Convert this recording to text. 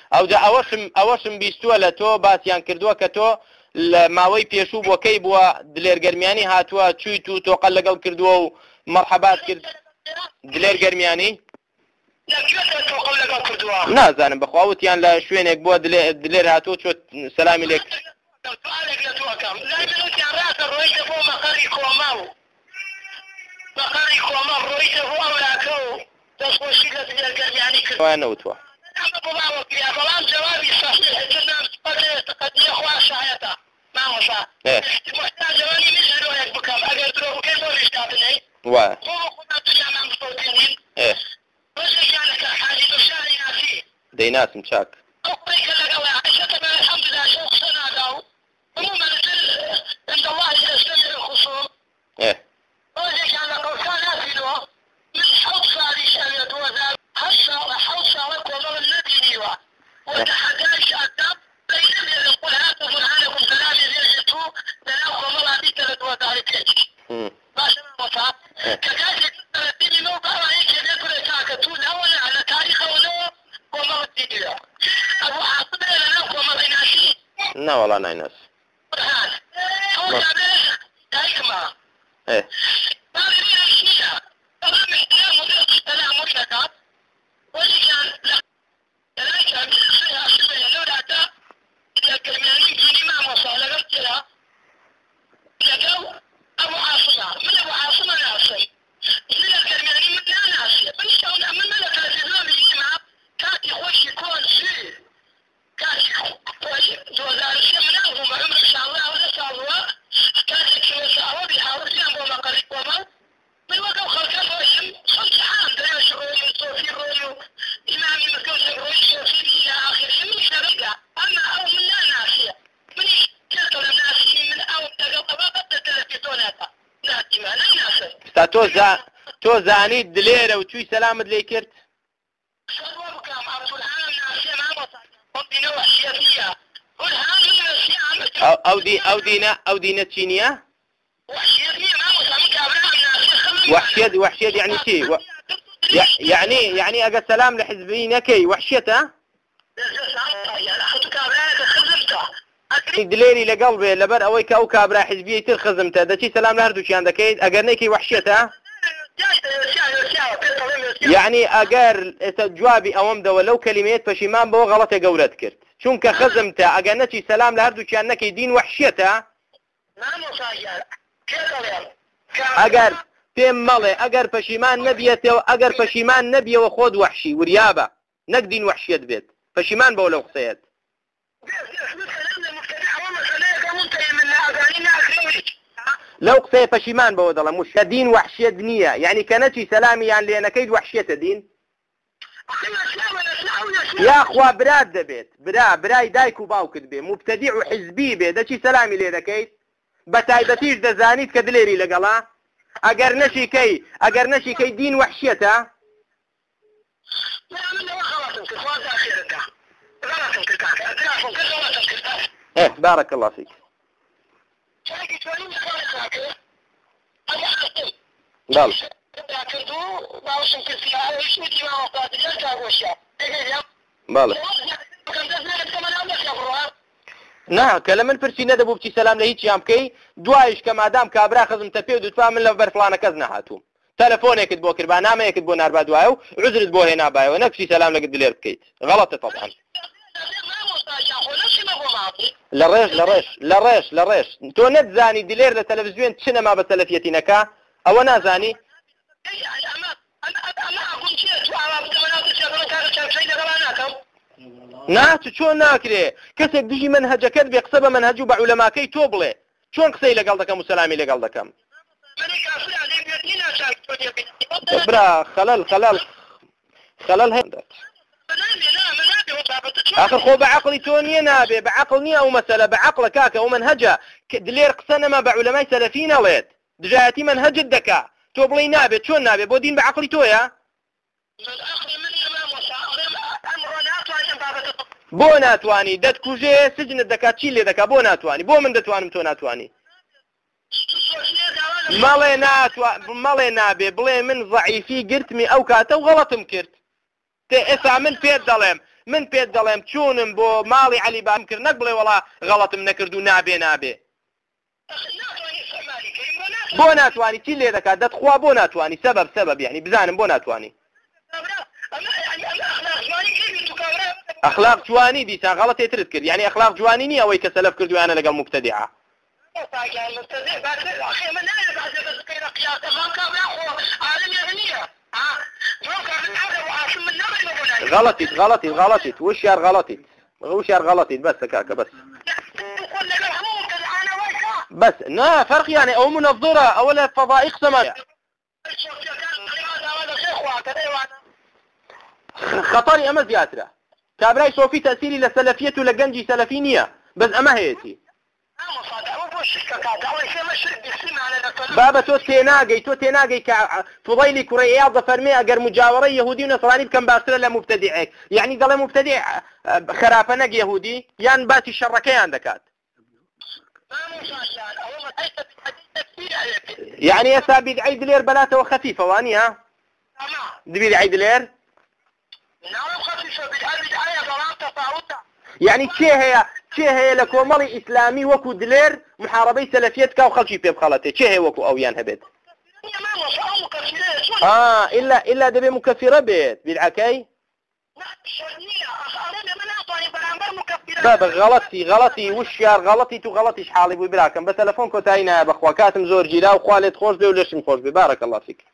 ئەوجا ئەوەشم بیستووە لە تۆ باسییان کردووە کە تۆ لە ماوەی پێشوو بۆکەی بووە دلێرگەرمیانی هاتووە چویت و تۆقەل لەگەڵ کردووە و مەرحەبات کرد دلێرگەرمیانی نازانم بەخواوتیان لە شوێنێک بووە دلێر هاتووە چۆ سەلامی لێک نەوتوە بەڵام جوابی خواشایەتە مامۆستا جوانی میشێک بکەم ئەگەر درۆ بکەین بۆ ریشتابنەی دەیناسم چاک لا والله نايناس تۆ زانیت دلێرە و توی سەلامت لێ کرد ئەو دینە چی نییە وحشیت يعني چی يعني ئەگە سەلام لە حزبی نەکەی وحشیەتە دلێری لەگەڵ بێ لەبەر ئەوەی کە ئەو کابرا حزبی تر خزمتە دەچی سەلام لە هەردووچیان دەکەیت ئەگەر نەیکەی وحشیەتە يعني ئەگەر جوابی ئەوەم دەوە لەو کەلیمەیەت پەشیمان بۆ غەڵەتێ گەورەت کرد چونکە خزمتە ئەگەر نەچی سەلام لە هەردووچیان نەکەی دین وحشیەتە ئەگەر پێم مەڵێ ئەگەر پەشیمان نەبیێتەوە ئەگەر پەشیمان نەبیەوە خۆت وحشی وریابە نەک دین وحشیەت بێت پەشیمان بەو لەو قسەیەت لەو قسەیە پەشیمان بەوە دەڵێم وشە دین وحشیەت نییە یعنی کە نەچی سەلامیان لێ نەکەیت وحشیەتە دین یاخوا برات دەبێت برای دایک و باوکت بێ مبتەدیع و حزبی بێ دەچی سەلامی لێ دەکەیت بە تایبەتیش دەزانیت کە دلێری لەگەڵا ئەگەر نەشیکەی دین وحشیەتە بارك الله فيك بله بله نا کە لە من پرسی نەدەبوو بچی سەلام لە هیچیان بکەی دوایش کە مادام کابرا خزمتە پێ و دوتوا من لە بەر فڵانە کەس نەهاتووم تەلەفۆنێکت بۆ کرد بانامەیەکت بۆ ناربا دوایە و عذرت بۆ هێنابایەوە نەپرسی سەلام لەگەڵ دلێر بکەیت غەڵەتە طبعا لە ڕێژ تۆ نەتزانی دلێر لە تەلەڤیزیۆن چ نەما بە سەلەفیەتی نەکا ئەوە نازانی ناچ چۆن ناکرێ کەسێک دژی منهەجەکەت بێ قسە بە منهەج و بە عولەماکەی تۆ بڵێ چۆن قسەی لەگەڵ دەکەم و سەلامی لەگەڵ دەکەم برا خەلەل هەیە آخر خۆ بە عەقڵی تۆ نییە نابێ بە عەقڵ نییە ئەو مەسەلە بە عەقڵە کاکە ئەو منهەجە دلێر قسە نەما بە عولەمای سەلەفی نەڵێت دژایەتی منهەجت دەکا تۆ بڵێ نابێت چۆن نابێت بۆ دین بە عەقڵی تۆیە بۆ ناتوانی دەتکوژێ سجنت دەکات چی لێ دەکا بۆ ناتوانی بۆ من دەتوانم تۆ ناتوانی مەڵێ نابێ بڵێ من ضعیفی گرتمی ئەو کاتە و غەڵەتم کرد ئێستا من پێت دەڵێم من پێت دەڵێم چوونم بۆ ماڵی عەلی بام کرد نەک بڵێ وەڵا غەڵەتم نەکرد و نابێ بۆ ناتوانی چی لێ دەکات دەتخوا بۆ ناتوانی سەبەب یعنی بزانم بۆ ناتوانی ئەخلاق جوانی دیسان غەڵەتێترت کرد یعنی ئەخلاق جوانی نییە ئەوەی کە سەلەف کردویانە لەگەڵ مبتەدیعە غلطت وشيار غلطت بس كاكا بس نا فرق يعني او منظرة او لا فضائق سما خطري اما زياتره كابراي صوفي تأثيري لسلفية لقنجي سلفينية بس اما هيتي بابا تو تێناگەی کە فضەیلی کوڕی عیاض دەفەرمێ ئەگەر مجاوەڕەی یەهودی و نەسڕانی بکەم باشترە لە مبتەدیعێک یعنی دەڵێ مبتەدیع خراپە نەک یەهودی یان باسی شەڕەکەیان دەکات یعنی ئێستا بیدعەی دلێر بەلاتەوە خەفیفە وانە بیدعەی دلێر يعني چه هي لە کۆمەڵی ئیسلامی وەکو دلێر محاربەی سەلەفیەت کا و خەڵکی پێ بخەڵەتێ چه هەیە وەکو ئەویان هەبێت إلا دەبێ مکەفیرە بێت بیدعەکەی بابا غلطي وشيار غلطي تو غلطيش حالي بو براكم بس تلفون كوتاينا بخوا كاتم زور جيرا وخوالت خوش بي ولشم خوش بي بارك الله فيك